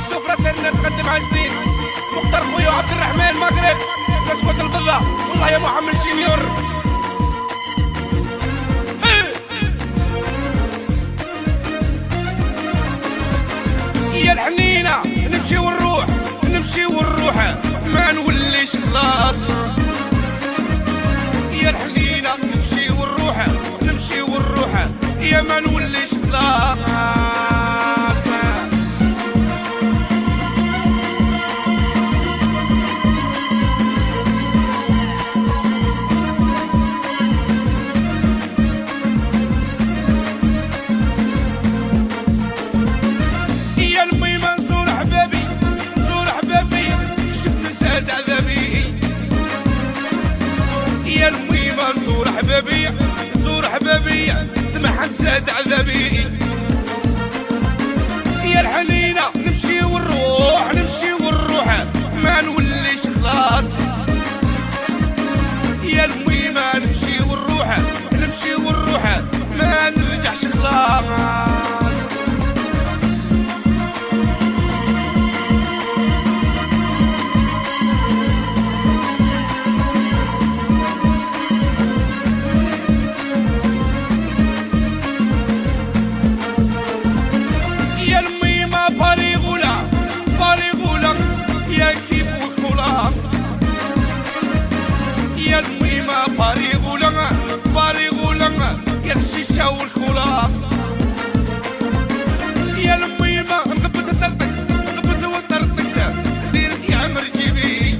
السفرة تاعنا نقدم عايزين مختار خويا عبد الرحمن مغرب نسوة الفضة والله يا محمد جينيور. يا الحنينة نمشي ونروح نمشي ونروح ما نوليش خلاص. يا الحنينة نمشي ونروح نمشي ونروح يا ما نوليش خلاص. زور حبابي تمحن ساد عذابي. يا الحنينة نمشي ونروح نمشي ونروح ما نوليش خلاص. يا الميمة نمشي ونروح نمشي ونروح ما نرجعش خلاص. يا الميمة باريغو لنا يا الشيشة والخلاط. يا الميمة نقبض طرطك نقبض وطرطك ديرك يا عمر جيبي.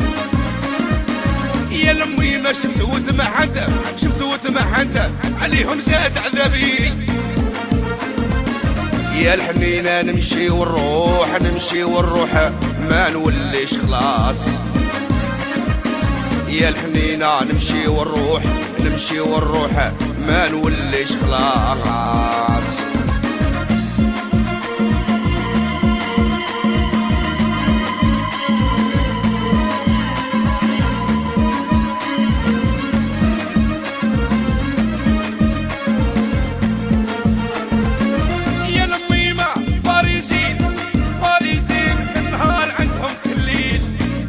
يا الميمة شفت وتمحنت عليهم زاد عذابي. يا الحنينة نمشي ونروح ما نوليش خلاص. يا الحنينة نمشي ونروح ما نوليش خلاص. يا الميمة باريزين النهار عندهم كليل.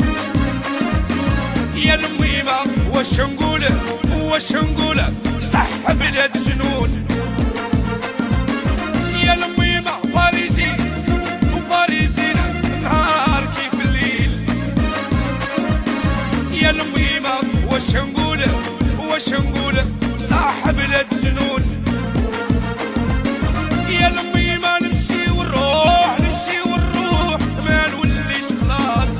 يا الميمة واش نقول صح بلاد جنون. يا الميمة باريزين النهار كيف الليل. يا الميمة واش نقول صح بلاد جنون. يا الميمة نمشي ونروح ما نوليش خلاص.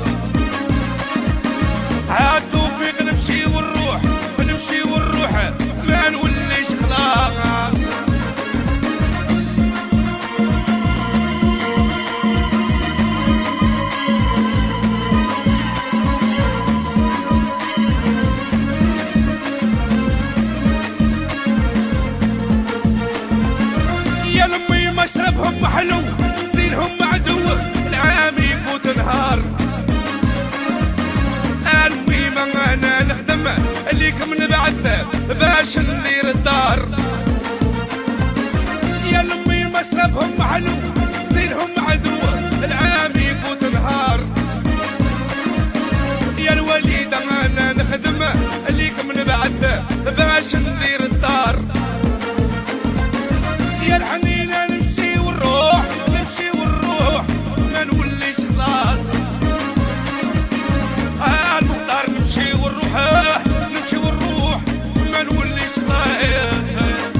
عالتوفيق نمشي ونروح ما نوليش خلاص. يا لمي مشربهم حلو زينهم عدو العام يفوت نهار. الميمة انا نخدم ليكم نبعث باش ندير الدار. يا لمي مشربهم حلو زينهم عدو العام يفوت نهار. يا الوليدة انا نخدم ليكم نبعث باش ندير الدار. يا الحنينة نمشي ونروح ما نوليش خلاص. المختار نمشي ونروح ما نوليش خلاص.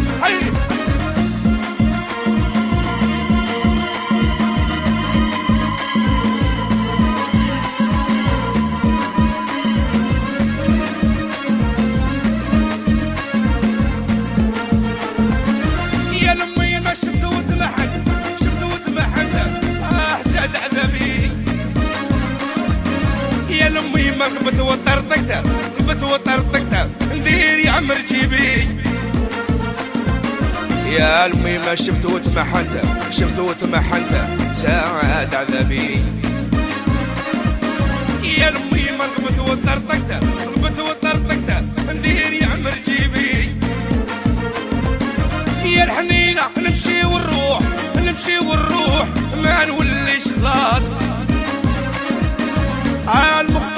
يا لمي ما شفت وتمحن زاد عذابي. يا لمي ما كبت وطرطقت ندير يا عمر جيبي. يا لمي ما شفت وتمحنت زاد عذابي. يا لمي ما كبت وطرطقت ندير يا عمر جيبي. يا الحنينة نمشي ونروح نمشي ونروح ما نوليش خلاص. المختار